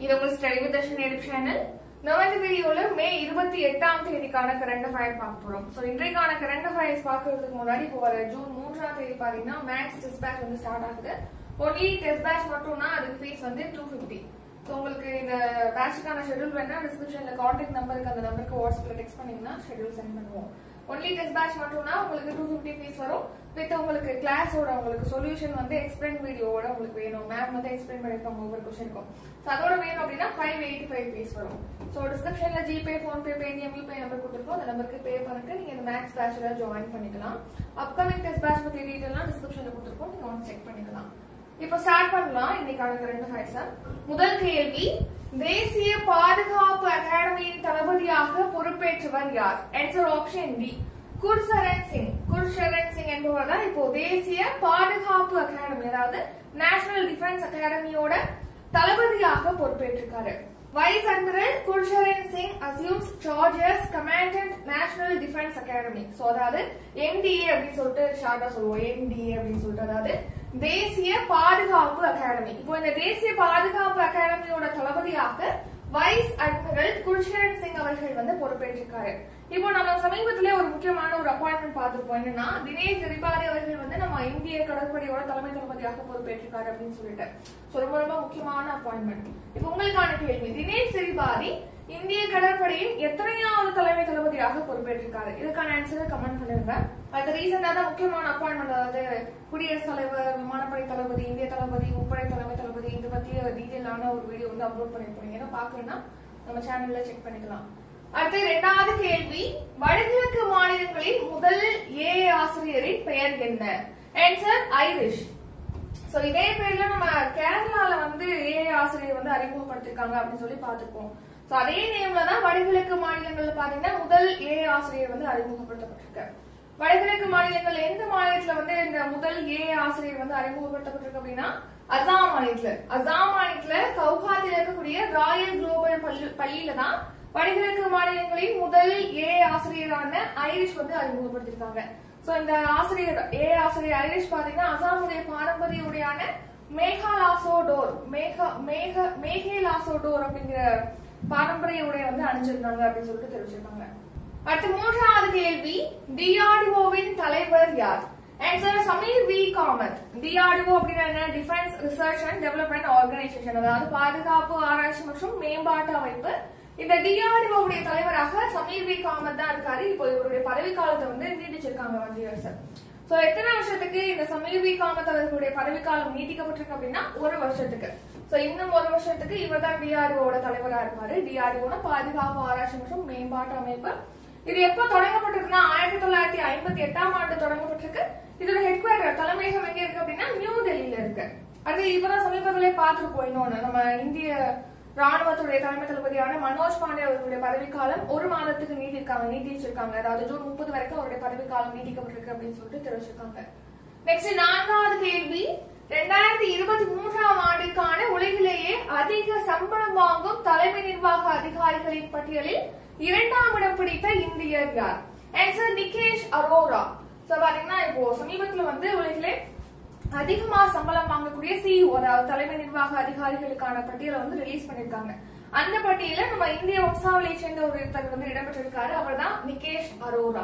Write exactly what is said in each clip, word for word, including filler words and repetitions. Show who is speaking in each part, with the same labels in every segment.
Speaker 1: இது உங்க study with Darshan YouTube channel. நம்ம இந்த வீடியோல மே இருபத்தி எட்டாம் தேதிக்கான கரண்ட் அஃபேர் பார்க்க போறோம். சோ இன்றைக்கான கரண்ட் அஃபேர்ஸ் பார்க்கிறதுக்கு முன்னாடி இப்போ வர ஜூன் மூன்றாம் தேதி பாத்தீங்கன்னா மேக்ஸ் டெஸ்ட் பேட்ச் வந்து ஸ்டார்ட் ஆகுது. ஒன்லி டெஸ்ட் பேட்ச் மட்டும்னா அதுக்கு ஃபீஸ் வந்து டூ பிப்டி. ஸோ உங்களுக்கு இந்த பேட்சுக்கான ஷெட்யூல் வேணா டிஸ்கிரிப்ஷன்ல கான்டாக்ட் நம்பருக்கு அந்த நம்பருக்கு வாட்ஸ்அப்ல டெக்ஸ்ட் பண்ணீங்கன்னா ஷெட்யூல் சென்ட் பண்ணுவோம். ஒன்லி டெஸ்ட் பேட்ச் மட்டும்னா உங்களுக்கு டூ பிப்டி ஃபீஸ் வரும். வித் உங்களுக்கு கிளாஸோட உங்களுக்கு சொல்யூஷன் வந்து எக்ஸ்பிளைன் வீடியோட உங்களுக்கு வேணும். மேம் வந்து எக்ஸ்பிளைன் பண்ணிருப்பாங்க ஒவ்வொரு கொஸ்டினுக்கும். ஸோ அதோட வேணும் அப்படின்னா ஃபைவ் எயிட்டி ஃபைவ் ஃபீஸ் வரும். ஸோ டிஸ்கிரிப்ஷன்ல ஜிபே, போன்பே, பேடிஎம், யூபே நம்பர் கொடுத்துருக்கோம். அந்த நம்பருக்கு பே பண்ணிட்டு நீங்க இந்த மேக்ஸ் பேட்ச்ல ஜாயின் பண்ணிக்கலாம். அப்கமிங் டெஸ்ட் பேட்ச் பத்தி டீடைல்லாம் டிஸ்கிரிப்ஷன்ல கொடுத்துருக்கோம். நீங்க வந்து செக் பண்ணிக்கலாம். இப்போ ஸ்டார்ட் பண்ணலாம் இன்னைக்கான கரண்ட் அஃபேர்ஸ். முதல் கேள்வி, தேசிய பாதுகாப்பு அகாடமியின் தளபதியாக பொறுப்பேற்றவர் யார்? Answer option D, Gursharan Singh. Gursharan Singh என்பவர் தான் இப்போ தேசிய பாதுகாப்பு அகாடமி, அதாவது நேஷனல் டிஃபென்ஸ் அகாடமியோட தளபதியாக பொறுப்பேற்றிருக்காரு. Vice admiral Gursharan Singh assumes charge as commandant National Defense Academy. So அதாவது என்டிஏ அப்படின்னு சொல்லிட்டு ஷார்ட்டா சொல்லுவோம். என்டிஏ அப்படின்னு சொல்லிட்டு அதாவது தேசிய பாதுகாப்பு அகாடமி. இப்போ இந்த தேசிய பாதுகாப்பு அகாடமியோட தளபதியாக வைஸ் அட்மிரல் குர்ஷரன் சிங் அவர்கள் வந்து பொறுப்பேற்றிருக்காரு. இப்போ நம்ம சமீபத்திலே ஒரு முக்கியமான ஒரு அப்பாயின்மெண்ட் பார்த்திருப்போம். என்னன்னா தினேஷ் திரிபாதி அவர்கள் வந்து நம்ம இந்திய கடற்படையோட தலைமை தளபதியாக பொறுப்பேற்றிருக்காரு அப்படின்னு சொல்லிட்டு ரொம்ப ரொம்ப முக்கியமான அப்பாயின்மெண்ட். இப்போ உங்களுக்கான கேள்வி, தினேஷ் திரிபாதி இந்திய கடற்படையின் எத்தனையாவது தலைமை தளபதியாக பொறுப்பேற்றிருக்காரு? இதுக்கான ஆன்சரை கமெண்ட் பண்ணிருங்க. அது ரீசெண்டா தான் முக்கியமான அப்பாயின்மெண்ட், அதாவது குடியரசுத் தலைவர், விமானப்படை தளபதி, இந்திய தளபதி, முப்படை தலைமை தளபதி, இதை பத்தி டீடைலான ஒரு வீடியோ வந்து அப்லோட் பண்ணிருப்போம். ஏன்னா பாக்கலன்னா நம்ம சேனல்ல செக் பண்ணிக்கலாம். அடுத்து இரண்டாவது கேள்வி, வடகிழக்கு மாநிலங்களின் முதல் ஏ ஆசிரியரின் பெயர் என்ன? Answer Irish. சோ இதே பேர்ல நம்ம கேரளால வந்து ஏ ஆசிரியர் வந்து அறிமுகப்படுத்திருக்காங்க அப்படின்னு சொல்லி பாத்துருப்போம். சோ அதே நேம்ல தான் வடகிழக்கு மாநிலங்கள்ல பாத்தீங்கன்னா முதல் ஏ ஆசிரியர் வந்து அறிமுகப்படுத்தப்பட்டிருக்காரு. வடகிழக்கு மாநிலங்கள் எந்த மாநிலத்துல வந்து இந்த முதல் ஏ ஆசிரியர் வந்து அறிமுகப்படுத்தப்பட்டிருக்கு அப்படின்னா அசாம் மாநிலத்துல. அசாம் மாநிலத்துல கவுஹாத்தில இருக்கக்கூடிய ராயல் குளோபல் பள்ளியில தான் வடகிழக்கு மாநிலங்களின் முதல் ஏ ஆசிரியரான ஐரிஷ் வந்து அறிமுகப்படுத்திருக்காங்க. சோ இந்த ஆசிரியர் ஏ ஆசிரியர் ஐரிஷ் பாத்தீங்கன்னா அசாமுடைய பாரம்பரிய உடையான மேகாலாசோடோர் மேகா மேக மேகேலாசோடோர் அப்படிங்கிற பாரம்பரிய உடைய வந்து அணிஞ்சிருந்தாங்க அப்படின்னு சொல்லிட்டு தெரிவிச்சிருக்காங்க. அடுத்து மூன்றாவது கேள்வி, டிஆர்டிஓவின் தலைவர் யார்? Answer Sameer V Kamat. DRDO அப்படின்னா என்ன? Defence research and development organisation, அதாவது பாதுகாப்பு ஆராய்ச்சி மற்றும் மேம்பாட்டு அமைப்பு. இந்த டிஆர்டிஓ உடைய தலைவராக சமீர் வி காமத் தான் இருக்காரு. இப்போ இவருடைய பதவி காலத்தை வந்து நீட்டிச்சிருக்காங்க மத்திய அரசு. சோ எத்தனை வருஷத்துக்கு இந்த சமீர் வி காமத் அவர்களுடைய பதவிக்காலம் நீட்டிக்கப்பட்டிருக்கு அப்படின்னா ஒரு வருஷத்துக்கு. சோ இன்னும் ஒரு வருஷத்துக்கு இவர் தான் டிஆர்டிஓட தலைவரா இருப்பாரு. டிஆர்டிஓ பாதுகாப்பு ஆராய்ச்சி மற்றும் மேம்பாட்டு அமைப்பு. இது எப்ப தொடங்கப்பட்டிருக்குன்னா ஆயிரத்தி தொள்ளாயிரத்தி ஐம்பத்தி எட்டாம் ஆண்டு தொடங்கப்பட்டிருக்கு. இதோட ஹெட் குவார்டர் தலைமையகம் எங்க இருக்கு அப்படின்னா நியூ டெல்லியில இருக்கு. அது இப்பதான் சமீபத்திலே பார்த்துருப்போம். இன்னொன்னு நம்ம இந்திய ராணுவத்துடைய தலைமை தளபதியான மனோஜ் பாண்டே அவர்களுடைய பதவிக்காலம் ஒரு மாதத்துக்கு நீட்டிருக்காங்க நீட்டிச்சிருக்காங்க அதாவது ஜூன் முப்பது வரைக்கும் அவருடைய பதவிக்காலம் நீட்டிக்கப்பட்டிருக்கு அப்படின்னு சொல்லிட்டு தெரிவிச்சிருக்காங்க. நெக்ஸ்ட் நான்காவது கேள்வி, இரண்டாயிரத்தி இருபத்தி மூன்றாம் ஆண்டுக்கான உலகிலேயே அதிக சம்பளம் வாங்கும் தலைமை நிர்வாக அதிகாரிகளின் பட்டியலில் இரண்டாம் இடம் பிடித்த இந்தியர் யார்? ஆன்சர் நிகேஷ் அரோரா. சோ பாத்தீங்கன்னா இப்போ சமீபத்துல வந்து உலகிலே அதிகமா சம்பளம் வாங்கக்கூடிய சிஇஓ, அதாவது தலைமை நிர்வாக அதிகாரிகளுக்கான பட்டியலை வந்து ரிலீஸ் பண்ணிருக்காங்க. அந்த பட்டியல நம்ம இந்திய வம்சாவளியை சேர்ந்த ஒருத்தர் வந்து இடம்பெற்றிருக்காரு. அவர் தான் நிகேஷ் அரோரா.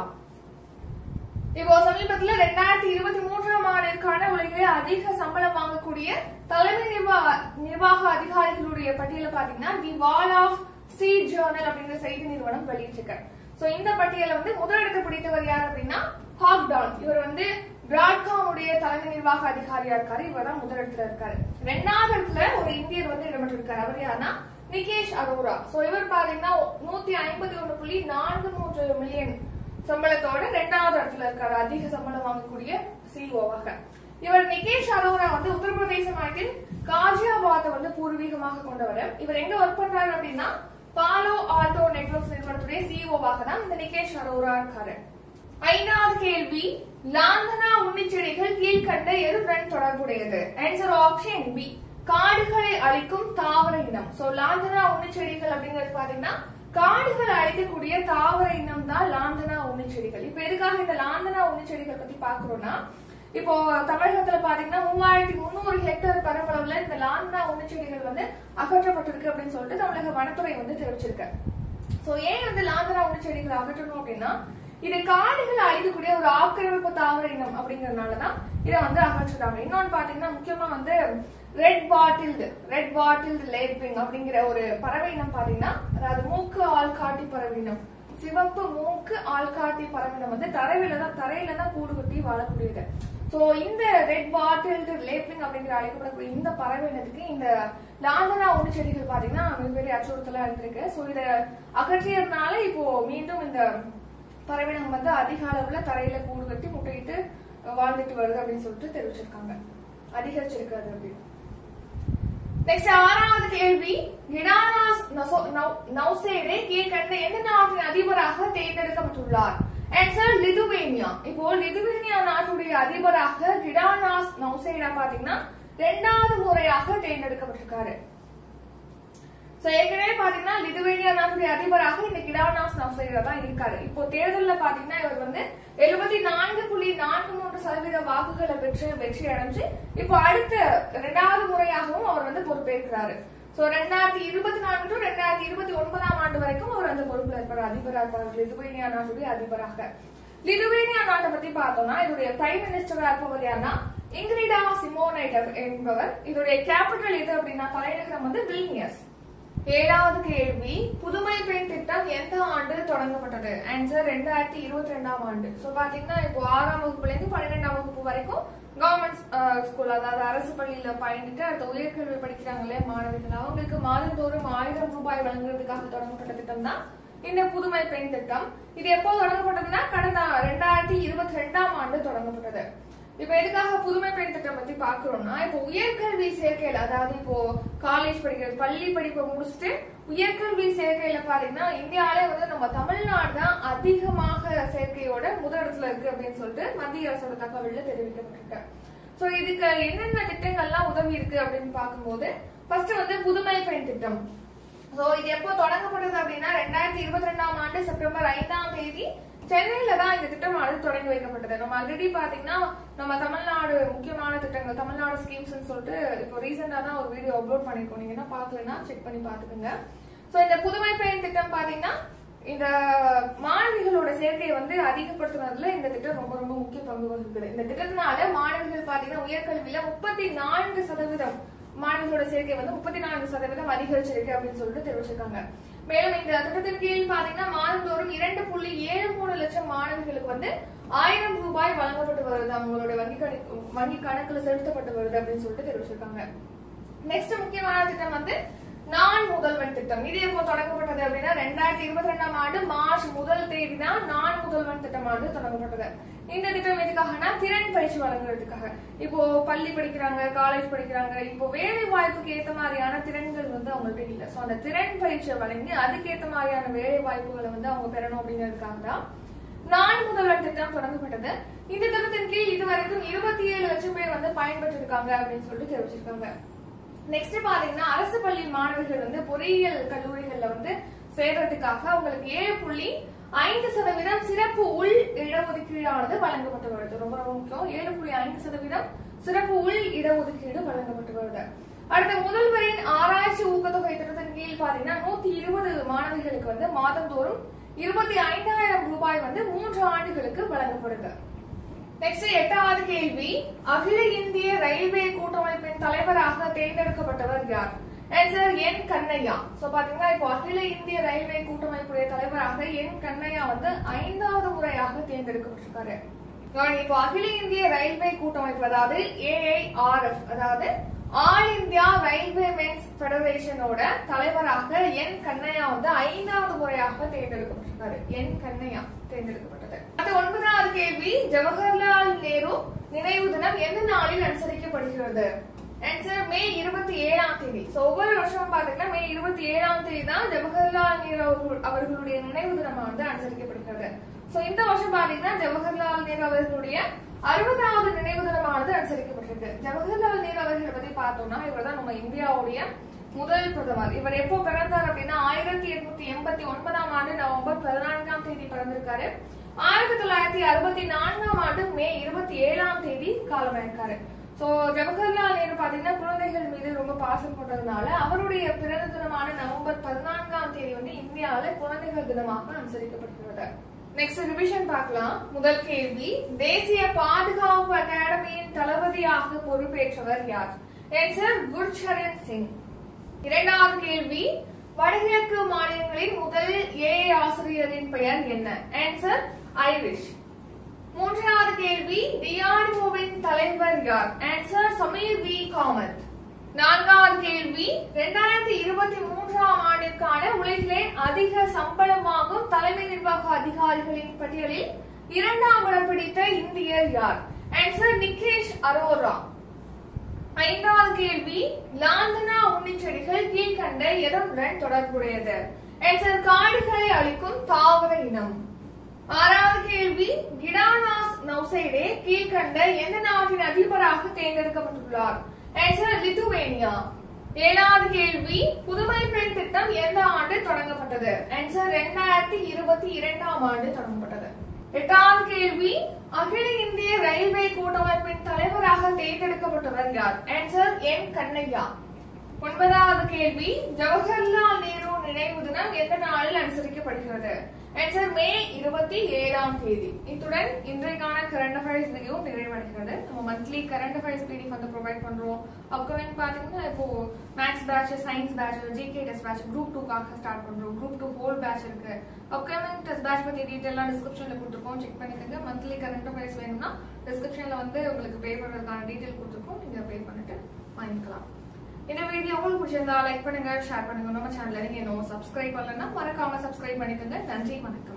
Speaker 1: இப்போ சமீபத்துல இரண்டாயிரத்தி இருபத்தி மூன்றாம் ஆண்டிற்கான உலகிலே அதிக சம்பளம் வாங்கக்கூடிய தலைமை நிர்வாக நிர்வாக அதிகாரிகளுடைய பட்டியல பாத்தீங்கன்னா the wall of street journal அப்படிங்கிற செய்தி நிறுவனம் வெளியிட்டிருக்காரு. சோ இந்த பட்டியல வந்து முதலிடத்தை பிடித்தவர் யார் அப்படின்னா ஹாக்டான். இவர் வந்து பிராட்காம் உடைய தலைமை நிர்வாக அதிகாரியா இருக்காரு. இவர் தான் முதலிடத்துல இருக்காரு. ரெண்டாவது இடத்துல ஒரு இந்தியர் வந்து இடம்பெற்றிருக்காரு. அவர் யாருன்னா நிகேஷ் அரோரா. சோ இவர் பாத்தீங்கன்னா நூத்தி ஐம்பத்தி ஒன்று புள்ளி நான்கு மூன்று மில்லியன் சம்பளத்தோட ரெண்டாவது இடத்துல இருக்காரு, அதிக சம்பளம் வாங்கக்கூடிய சிஇஓவாக. இவர் நிகேஷ் அரோரா வந்து உத்தரப்பிரதேச மாநிலத்தில் காஜியாபாத்தை வந்து பூர்வீகமாக கொண்டவர். இவர் எங்க ஒர்க் பண்றாரு அப்படின்னா பாலோ ஆல்டோ நெட்வொர்க்ஸ் நிறுவனத்துடைய சிஇஓவாக தான் இந்த நிகேஷ் அரோரா இருக்காரு. ஐந்தாவது கேள்வி, லாந்தனா உண்ணிச்செடிகள் கீழ்கண்ட எதுடன் தொடர்புடையது? ஆன்சர் ஆப்ஷன் பி, காடுகளை அழிக்கும் தாவர இனம். சோ லாந்தனா உண்ணிச்செடிகள் அப்படிங்கிறது பாத்தீங்கன்னா காடுகளை அழிக்கக்கூடிய தாவர இனம் தான் லாந்தனா உண்ணிச்செடிகள். இப்ப எதுக்காக இந்த லாந்தனா உண்ணிச்செடிகள் பத்தி பாக்குறோம்னா இப்போ தமிழகத்துல பாத்தீங்கன்னா மூவாயிரத்தி முன்னூறு ஹெக்டேர் பரப்பளவுல இந்த லாந்தரா உண்ணிச்செடிகள் வந்து அகற்றப்பட்டிருக்கு அப்படின்னு சொல்லிட்டு தமிழக வனத்துறை வந்து தெரிவிச்சிருக்கு. சோ ஏன் வந்து லாந்தரா உண்ணிச்செடிகள் அகற்றணும் அப்படின்னா இது காடுகள் அழிக்கக்கூடிய ஒரு ஆக்கிரமிப்பு தாவர இனம் அப்படிங்கறதுனாலதான் இதை வந்து அகற்றுறாங்க. இன்னொன்னு பாத்தீங்கன்னா முக்கியமா வந்து ரெட் வாட்டில்டு ரெட் வாட்டில்டு லேப்விங் அப்படிங்கிற ஒரு பறவை இனம் பாத்தீங்கன்னா, அதாவது மூக்கு ஆள்காட்டி பறவை இனம், சிவப்பு மூக்கு ஆள்காட்டி பறவையினம் வந்து தரையில தான் தரையில தான் கூடு கட்டி வாழக்கூடியது. சோ இந்த ரெட் வாட்டில்டு லேப்விங் அப்படிங்கிற அழைக்கப்படக்கூடிய இந்த பறவை இனத்துக்கு இந்த லாந்தரா உண்ணிச்செடிகள் பாத்தீங்கன்னா மிகப்பெரிய அச்சுறுத்தலா இருந்திருக்கு. சோ இத அகற்றியதுனால இப்போ மீண்டும் இந்த பறவையினம் வந்து அதிக அளவுல தரையில கூடு கட்டி முட்டையிட்டு வாழ்ந்துட்டு வருது அப்படின்னு சொல்லிட்டு தெரிவிச்சிருக்காங்க. அதிகரிச்சிருக்காது அப்படின்னு. நெக்ஸ்ட் ஆறாவது கேள்வி, கிடானாஸ் நௌசேடே கீழ்கண்ட எந்த நாட்டின் அதிபராக தேர்ந்தெடுக்கப்பட்டுள்ளார்? Answer Lithuania. இப்போ லிதுவேனியா நாட்டுடைய அதிபராக கிடானாஸ் நௌசேடா பாத்தீங்கன்னா இரண்டாவது முறையாக தேர்ந்தெடுக்கப்பட்டிருக்காரு. சோ ஏற்கனவே பாத்தீங்கன்னா லிதுவேனியா நாட்டுடைய அதிபராக இந்த கிடானாஸ் நௌசேடா தான் இருக்காரு. இப்போ தேர்தல்ல பாத்தீங்கன்னா இவர் வந்து எழுபத்தி நான்கு புள்ளி நான்கு மூன்று சதவீத வாக்குகளை பெற்று வெற்றி அடைஞ்சு இப்போ அடுத்த இரண்டாவது முறையாகவும் அவர் வந்து பொறுப்பேற்கிறாரு. சோ ரெண்டாயிரத்தி இருபத்தி நான்கு டு ரெண்டாயிரத்தி இருபத்தி ஒன்பதாம் ஆண்டு வரைக்கும் அவர் அந்த பொறுப்புல இருப்பார், அதிபராக இருப்பார் லிதுவேனியா நாட்டுடைய அதிபராக. லிதுவேனியா நாட்டை பத்தி பார்த்தோம்னா இதோடைய பிரைம் மினிஸ்டரா இருப்பவர் யாருன்னா இங்கிரிடா சிமோனைட் என்பவர். இதோடைய கேபிட்டல் எது அப்படின்னா தலைநகரம் வந்து வில்னியஸ். ஏழாவது கேள்வி, புதுமை பெண் திட்டம் எந்த ஆண்டு தொடங்கப்பட்டது? ஆன்சர் ரெண்டாயிரத்தி இருபத்தி ரெண்டாம் ஆண்டு. சோ பாத்தீங்கன்னா இப்போ ஆறாம் வகுப்புல இருந்து பன்னிரெண்டாம் வகுப்பு வரைக்கும் கவர்மெண்ட் ஸ்கூல், அதாவது அரசு பள்ளியில பயின்றுட்டு அடுத்த உயர்கல்வி படிக்கிறாங்களே மாணவர்கள், அவங்களுக்கு மாதந்தோறும் ஆயிரம் ரூபாய் வழங்குறதுக்காக தொடங்கப்பட்ட திட்டம் தான் இந்த புதுமை பெண் திட்டம். இது எப்போ தொடங்கப்பட்டதுன்னா கடந்த ரெண்டாயிரத்தி இருபத்தி ரெண்டாம் ஆண்டு தொடங்கப்பட்டது. இப்ப எதுக்காக புதுமை பெண் திட்டம் பத்தி பாக்குறோம்னா, இப்போ உயர்கல்வி சேர்க்கையில, அதாவது இப்போ காலேஜ் படிக்கிறது பள்ளி படிப்பை முடிச்சுட்டு உயர்கல்வி சேர்க்கையில பாத்தீங்கன்னா இந்தியாவிலே வந்து நம்ம தமிழ்நாடு தான் அதிகமாக சேர்க்கையோட முதலிடத்துல இருக்கு அப்படின்னு சொல்லிட்டு மத்திய அரசோட தகவல்ல தெரிவிக்கப்பட்டிருக்கு. சோ இதுக்கு என்னென்ன திட்டங்கள்லாம் உதவி இருக்கு அப்படின்னு பார்க்கும்போது ஃபர்ஸ்ட் வந்து புதுமை பெண் திட்டம். சோ இது எப்போ தொடங்கப்பட்டது அப்படின்னா ரெண்டாயிரத்தி இருபத்தி ரெண்டாம் ஆண்டு செப்டம்பர் ஐந்தாம் தேதி சென்னையில தான் இந்த திட்டமானது தொடங்கி வைக்கப்பட்டது. நம்ம ஆல்ரெடி பாத்தீங்கன்னா நம்ம தமிழ்நாடு முக்கியமான திட்டங்கள், தமிழ்நாடு ஸ்கீம்ஸ் சொல்லிட்டு இப்போ ரீசெண்டா தான் ஒரு வீடியோ அப்லோட் பண்ணிருக்கோம். நீங்க என்ன பாக்கலன்னா செக் பண்ணி பாத்துக்கோங்க. சோ இந்த புதுமை பெண் திட்டம் பாத்தீங்கன்னா இந்த மாணவிகளோட சேர்க்கையை வந்து அதிகப்படுத்துனதுல இந்த திட்டம் ரொம்ப ரொம்ப முக்கிய பங்கு வகிக்குது. இந்த திட்டத்தினால மாணவிகள் பாத்தீங்கன்னா உயர்கல்வியில முப்பத்தி நான்கு சதவீதம் மாணவிகளோட சேர்க்கை வந்து முப்பத்தி நான்கு சதவீதம் அதிகரிச்சிருக்கு அப்படின்னு சொல்லிட்டு தெரிவிச்சிருக்காங்க. மேலும் இந்த திட்டத்தின் கீழ் பாத்தீங்கன்னா மாதந்தோறும் இரண்டு புள்ளி ஏழு மூணு லட்சம் மாணவிகளுக்கு வந்து ஆயிரம் ரூபாய் வழங்கப்பட்டு வருது, அவங்களுடைய வங்கி கணக்கு வங்கி கணக்குல செலுத்தப்பட்டு வருது அப்படின்னு சொல்லிட்டு தெரிவிச்சிருக்காங்க. நெக்ஸ்ட் முக்கியமான திட்டம் வந்து நான் முதல்வன் திட்டம். இது எப்போ தொடங்கப்பட்டது அப்படின்னா ரெண்டாயிரத்தி இருபத்தி ரெண்டாம் ஆண்டு மார்ச் முதல் தேதி தான் நான் முதல்வன் திட்டமானது தொடங்கப்பட்டது. இந்த திட்டம் எதுக்காகனா திறன் பயிற்சி வழங்குறதுக்காக. இப்போ பள்ளி படிக்கிறாங்க, காலேஜ் படிக்கிறாங்க, இப்போ வேலை வாய்ப்புக்கு ஏத்த மாதிரியான திறன்கள் வந்து அவங்கள்ட்ட இல்ல. சோ அந்த திறன் பயிற்சியை வழங்கி அதுக்கேற்ற மாதிரியான வேலை வாய்ப்புகளை வந்து அவங்க பெறணும் அப்படிங்கிறதுக்காக தான் நான் முதல்வன் திட்டம் தொடங்கப்பட்டது. இந்த திட்டத்தின் கீழ் இதுவரைக்கும் இருபத்தி ஏழு லட்சம் பேர் வந்து பயன்பெற்று இருக்காங்க அப்படின்னு சொல்லிட்டு தெரிவிச்சிருக்காங்க. நெக்ஸ்ட் பாத்தீங்கன்னா அரசு பள்ளி மாணவர்கள் வந்து பொறியியல் கல்லூரிகள்ல வந்து சேர்றதுக்காக அவங்களுக்கு ஏழு புள்ளி ஐந்து சதவீதம் சிறப்பு உள் இடஒதுக்கீடானது வழங்கப்பட்டு வருது. ரொம்ப ரொம்ப முக்கியம். ஏழு புள்ளி ஐந்து சதவீதம் சிறப்பு உள் இடஒதுக்கீடு வழங்கப்பட்டு வருது. அடுத்த முதல்வரின் ஆராய்ச்சி ஊக்கத்தொகை திட்டத்தின் கீழ் பாத்தீங்கன்னா நூத்தி இருபது மாணவிகளுக்கு வந்து மாதந்தோறும் இருபத்தி ஐந்தாயிரம் ரூபாய் வந்து மூன்று ஆண்டுகளுக்கு வழங்கப்படுது. நெக்ஸ்ட் எட்டாவது கேள்வி, அகில இந்திய ரயில்வே கூட்டமைப்பின் தலைவராக தேர்ந்தெடுக்கப்பட்டவர் யார்? Answer N Kannaiya. சோ பாத்தீங்கன்னா இப்போ அகில இந்திய ரயில்வே கூட்டமைப்புடைய தலைவராக என் கண்ணையா வந்து ஐந்தாவது முறையாக தேர்ந்தெடுக்கப்பட்டிருக்காரு. இப்போ அகில இந்திய ரயில்வே கூட்டமைப்பு அதாவது ஏஐஆர்எஃப், அதாவது ஆல் இந்தியா ரயில்வே மென்ஸ் பெடரேஷனோட தலைவராக என் கண்ணையா வந்து ஐந்தாவது முறையாக தேர்ந்தெடுக்கப்பட்டிருக்காரு. என் கண்ணையா தேர்ந்தெடுக்கப்பட்டது. அடுத்த ஒன்பதாவது கேள்வி, ஜவஹர்லால் நேரு நினைவு தினம் எந்த நாளில் அனுசரிக்கப்படுகிறது? ஆன்சர் மே இருபத்தி ஏழாம் தேதி. சோ ஒவ்வொரு வருஷமும் பாத்தீங்கன்னா மே இருபத்தி ஏழாம் தேதி தான் ஜவஹர்லால் நேரு அவர்களுடைய நினைவு தினம் வந்து அனுசரிக்கப்படுகிறது. சோ இந்த வருஷம் பாத்தீங்கன்னா ஜவஹர்லால் நேரு அவர்களுடைய அறுபதாவது நினைவு தினமானது அனுசரிக்கப்பட்டிருக்கு. ஜவஹர்லால் நேரு அவர்களை பத்தி பார்த்தோம்னா இவர் தான் நம்ம இந்தியாவுடைய முதல் பிரதமர். இவர் எப்போ பிறந்தார் அப்படின்னா ஆயிரத்தி எட்நூத்தி எண்பத்தி ஒன்பதாம் ஆண்டு நவம்பர் பதினான்காம் தேதி பிறந்திருக்காரு. ஆயிரத்தி தொள்ளாயிரத்தி அறுபத்தி நான்காம் ஆண்டு மே இருபத்தி ஏழாம் தேதி காலமாயிருக்காரு. சோ ஜவஹர்லால் நேரு பாத்தீங்கன்னா குழந்தைகள் மீது ரொம்ப பாசம் கொண்டதுனால அவருடைய பிறந்த தினமான நவம்பர் பதினான்காம் தேதி வந்து இந்தியாவில குழந்தைகள் தினமாக அனுசரிக்கப்படுகிறது. நெக்ஸ்ட் ரிவிஷன் பார்க்கலாம். முதல் கேள்வி, தேசிய பாதுகாப்பு அகாடமியின் தளபதியாக பொறுப்பேற்றவர் யார்? ஆன்சர் குர்சரன் சிங். இரண்டாவது கேள்வி, வடகிழக்கு மாநிலங்களின் முதல் ஏ ஆசிரியரின் பெயர் என்ன? Answer Irish. மூன்றாவது கேள்வி, டிஆர்டிஓவின் தலைவர் யார்? Answer Sameer V Kamat. நான்காவது கேள்வி, இரண்டாயிரத்தி இருபத்தி மூன்றாம் ஆண்டிற்கான உலகிலே அதிக சம்பளம் வாங்கும் தலைமை நிர்வாக அதிகாரிகளின் பட்டியலில் இரண்டாம் இடம் பிடித்த இந்தியர் யார்? ஆன்சர் நிகேஷ் அரோரா. ஐந்தாவது கேள்வி, லாந்தனா உண்ணிச்செடிகள் கீழ்கண்ட எதனுடன் தொடர்புடையது? ஆன்சர் காடுகளை அழிக்கும் தாவர இனம். ஆறாவது கேள்வி, கிடானாஸ் நௌசேடே கீழ்கண்ட எந்த நாட்டின் அதிபராக தேர்ந்தெடுக்கப்பட்டுள்ளார்? Answer Lithuania. ஏழாவது கேள்வி, புதுமை பெண் திட்டம் எந்த ஆண்டு தொடங்கப்பட்டது? ஆன்சர் இரண்டாயிரத்தி இருபத்தி இரண்டாம் ஆண்டு தொடங்கப்பட்டது. எட்டாவது கேள்வி, அகில இந்திய ரயில்வே கூட்டமைப்பின் தலைவராக தேர்ந்தெடுக்கப்பட்டவர் யார்? Answer N Kannaiya. ஒன்பதாவது கேள்வி, ஜவஹர்லால் நேரு நினைவு தினம் எந்த நாளில் அனுசரிக்கப்படுகிறது? ஆன்சர் மே இருபத்தி ஏழாம் தேதி. இத்துடன் இன்றைக்கான கரண்ட் அஃபேர்ஸ் வீடியோ நிறைவடைகிறது. நம்ம மந்த்லி கரண்ட் அஃபேர்ஸ் பிடிஎஃப் வந்து ப்ரொவைட் பண்றோம். அப்கமிங் பாத்தீங்கன்னா இப்போ maths batch, science batch, GK test batch, group டூக்காக ஸ்டார்ட் பண்றோம். குரூப் டூ ஹோல் பேட்ச் இருக்கு. அப்கமிங் டெஸ்ட் பேட்ச் பத்தி டீடைல்லாம் டிஸ்கிரிப்ஷன்ல கொடுத்துருக்கோம், செக் பண்ணிக்கோங்க. மந்த்லி கரண்ட் அஃபேர்ஸ் வேணும்னா டிஸ்கிரிப்ஷன்ல வந்து உங்களுக்கு பே பண்றதுக்கான டீடைல் கொடுத்துருக்கோம், நீங்க பே பண்ணிட்டு வாங்கிக்கலாம். இந்த வீடியோ உங்களுக்கு பிடிச்சிருந்தா லைக் பண்ணுங்க, ஷேர் பண்ணுங்க. நம்ம சேனல்ல நீங்க இன்னும் சப்ஸ்கிரைப் பண்ணலன்னா மறக்காம சப்ஸ்கிரைப் பண்ணிக்கோங்க. நன்றி, வணக்கம்.